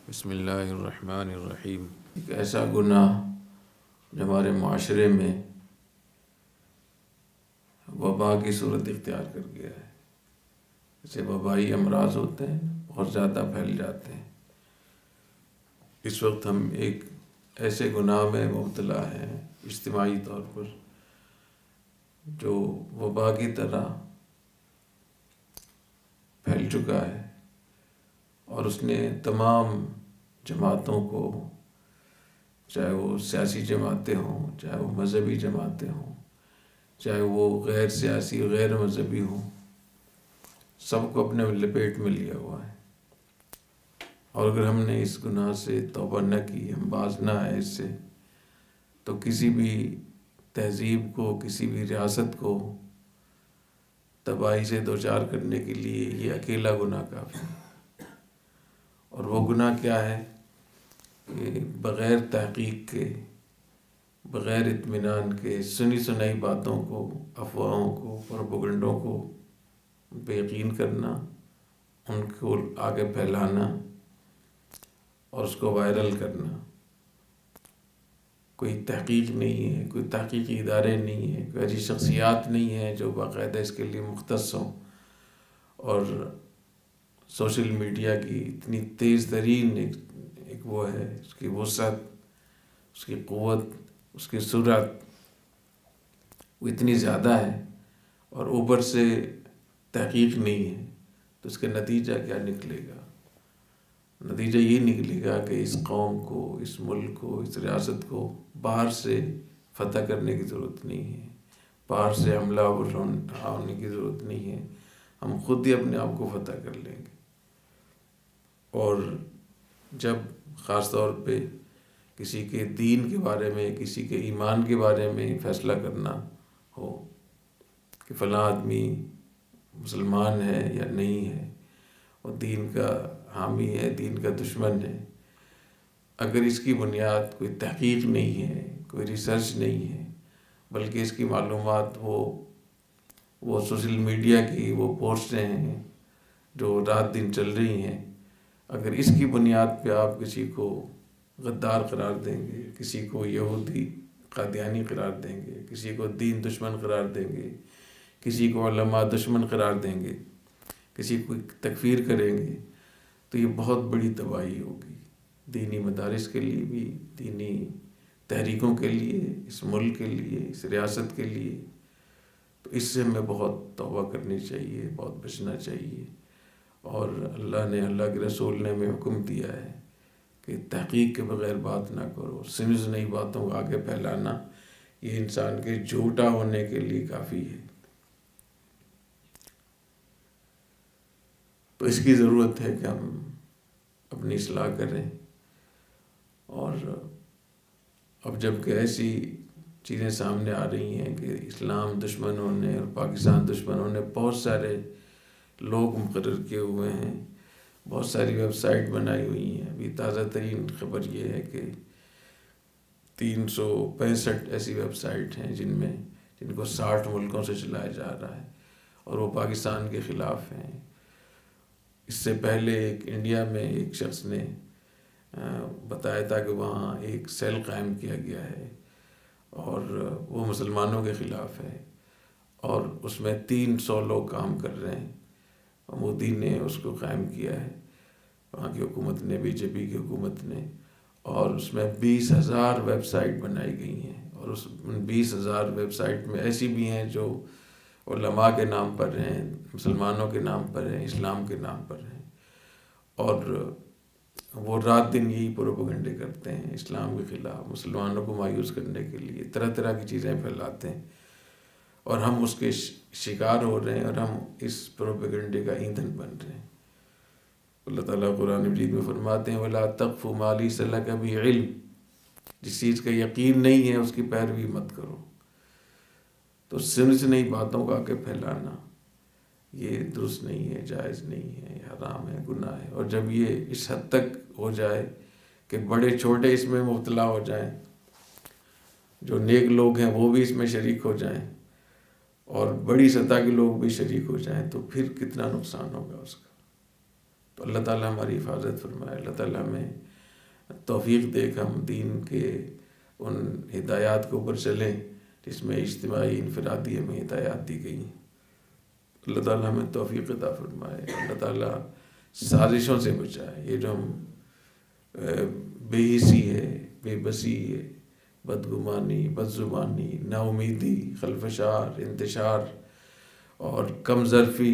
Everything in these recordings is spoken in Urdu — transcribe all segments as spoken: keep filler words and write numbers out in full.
بسم اللہ الرحمن الرحیم۔ ایک ایسا گناہ جو ہمارے معاشرے میں وبا کی صورت اختیار کر گیا ہے، جیسے وبائی امراض ہوتے ہیں بہت زیادہ پھیل جاتے ہیں۔ اس وقت ہم ایک ایسے گناہ میں مبتلا ہیں اجتماعی طور پر جو وبا کی طرح پھیل چکا ہے، اور اس نے تمام جماعتوں کو، چاہے وہ سیاسی جماعتیں ہوں، چاہے وہ مذہبی جماعتیں ہوں، چاہے وہ غیر سیاسی غیر مذہبی ہوں، سب کو اپنے لپیٹ میں لیا ہوا ہے۔ اور اگر ہم نے اس گناہ سے توبہ نہ کی، ہم باز نہ آئے اس سے، تو کسی بھی تہذیب کو، کسی بھی ریاست کو تباہی سے دوچار کرنے کے لیے یہ اکیلا گناہ کافی ہے۔ اور وہ گناہ کیا ہے کہ بغیر تحقیق کے، بغیر اطمینان کے، سنی سنائی باتوں کو، افواہوں کو، پروپیگنڈوں کو بے یقین کرنا، ان کو آگے پھیلانا اور اس کو وائرل کرنا۔ کوئی تحقیق نہیں ہے، کوئی تحقیقی ادارے نہیں ہیں، کوئی ایسی شخصیات نہیں ہیں جو باقاعدہ اس کے لیے مختص ہوں۔ اور سوشل میڈیا کی اتنی تیز ترین ایک ایک وہ ہے، اس کی وسعت، اس کی قوت، اس کی سرعت وہ اتنی زیادہ ہے، اور اوپر سے تحقیق نہیں ہے، تو اس کا نتیجہ کیا نکلے گا؟ نتیجہ یہ نکلے گا کہ اس قوم کو، اس ملک کو، اس ریاست کو باہر سے فتح کرنے کی ضرورت نہیں ہے، باہر سے حملہ آور ہونے کی ضرورت نہیں ہے، ہم خود ہی اپنے آپ کو فتح کر لیں گے۔ اور جب خاص طور پہ کسی کے دین کے بارے میں، کسی کے ایمان کے بارے میں فیصلہ کرنا ہو کہ فلاں آدمی مسلمان ہے یا نہیں ہے، وہ دین کا حامی ہے، دین کا دشمن ہے، اگر اس کی بنیاد کوئی تحقیق نہیں ہے، کوئی ریسرچ نہیں ہے، بلکہ اس کی معلومات وہ وہ سوشل میڈیا کی وہ پوسٹیں ہیں جو رات دن چل رہی ہیں، اگر اس کی بنیاد پہ آپ کسی کو غدار قرار دیں گے، کسی کو یہودی قادیانی قرار دیں گے، کسی کو دین دشمن قرار دیں گے، کسی کو علماء دشمن قرار دیں گے، کسی کو تکفیر کریں گے، تو یہ بہت بڑی تباہی ہوگی دینی مدارس کے لیے بھی، دینی تحریکوں کے لیے، اس ملک کے لیے، اس ریاست کے لیے۔ تو اس سے ہمیں بہت توبہ کرنی چاہیے، بہت بچنا چاہیے۔ اور اللہ نے، اللہ کے رسول نے ہمیں حکم دیا ہے کہ تحقیق کے بغیر بات نہ کرو، سمجھ نئی باتوں کو آگے پھیلانا یہ انسان کے جھوٹا ہونے کے لیے کافی ہے۔ تو اس کی ضرورت ہے کہ ہم اپنی اصلاح کریں، اور اب جب کہ ایسی چیزیں سامنے آ رہی ہیں کہ اسلام دشمنوں نے اور پاکستان دشمنوں نے بہت سارے لوگ مقرر کیے ہوئے ہیں، بہت ساری ویب سائٹ بنائی ہوئی ہیں۔ ابھی تازہ ترین خبر یہ ہے کہ تین سو پینسٹھ ایسی ویب سائٹ ہیں جن میں جن کو ساٹھ ملکوں سے چلایا جا رہا ہے، اور وہ پاکستان کے خلاف ہیں۔ اس سے پہلے ایک انڈیا میں ایک شخص نے بتایا تھا کہ وہاں ایک سیل قائم کیا گیا ہے اور وہ مسلمانوں کے خلاف ہے، اور اس میں تین سو لوگ کام کر رہے ہیں۔ مودی نے اس کو قائم کیا ہے، وہاں کی حکومت نے، بی جے پی کی حکومت نے، اور اس میں بیس ہزار ویب سائٹ بنائی گئی ہیں، اور اس بیس ہزار ویب سائٹ میں ایسی بھی ہیں جو علماء کے نام پر ہیں، مسلمانوں کے نام پر ہیں، اسلام کے نام پر ہیں، اور وہ رات دن یہی پروپیگنڈے کرتے ہیں اسلام کے خلاف، مسلمانوں کو مایوس کرنے کے لیے طرح طرح کی چیزیں پھیلاتے ہیں، اور ہم اس کے شکار ہو رہے ہیں، اور ہم اس پروپیگنڈے کا ایندھن بن رہے ہیں۔ اللہ تعالیٰ قرآن مجید میں فرماتے ہیں وَلَا تَقْفُ مَا لَيْسَ لَكَ بِهِ عِلْمٌ، جس چیز کا یقین نہیں ہے اس کی پیروی مت کرو۔ تو سمجھ نئی باتوں کو آگے پھیلانا یہ درست نہیں ہے، جائز نہیں ہے، حرام ہے، گناہ ہے۔ اور جب یہ اس حد تک ہو جائے کہ بڑے چھوٹے اس میں مبتلا ہو جائیں، جو نیک لوگ ہیں وہ بھی اس میں شریک ہو جائیں، اور بڑی سطح کے لوگ بھی شریک ہو جائیں، تو پھر کتنا نقصان ہوگا اس کا۔ تو اللہ تعالیٰ ہماری حفاظت فرمائے، اللہ تعالیٰ ہمیں توفیق دے کہ ہم دین کے ان ہدایات کے اوپر چلیں جس میں اجتماعی انفرادی ہمیں ہدایات دی گئی ہیں۔ اللہ تعالیٰ ہمیں توفیق عطا فرمائے، اللہ تعالیٰ سازشوں سے بچائے، یہ جو ہم بے حسی ہے، بے بسی ہے، بدگمانی، بدزبانی، نا امیدی، خلفشار، انتشار اور کم ظرفی،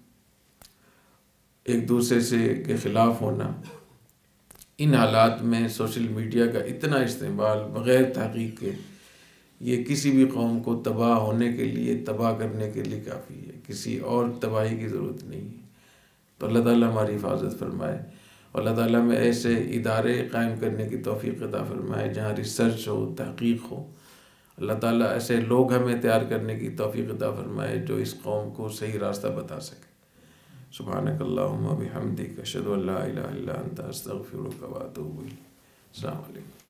ایک دوسرے سے کے خلاف ہونا، ان حالات میں سوشل میڈیا کا اتنا استعمال بغیر تحقیق کے یہ کسی بھی قوم کو تباہ ہونے کے لیے، تباہ کرنے کے لیے کافی ہے، کسی اور تباہی کی ضرورت نہیں ہے۔ تو اللہ تعالیٰ ہماری حفاظت فرمائے، اور اللہ تعالیٰ میں ایسے ادارے قائم کرنے کی توفیق عطا فرمائے جہاں ریسرچ ہو، تحقیق ہو۔ اللہ تعالیٰ ایسے لوگ ہمیں تیار کرنے کی توفیق عطا فرمائے جو اس قوم کو صحیح راستہ بتا سکے۔ سبحانک اللہم و بحمدک، اشہد ان لا الہ الا انت، استغفرک و اتوب الیک۔ السلام علیکم۔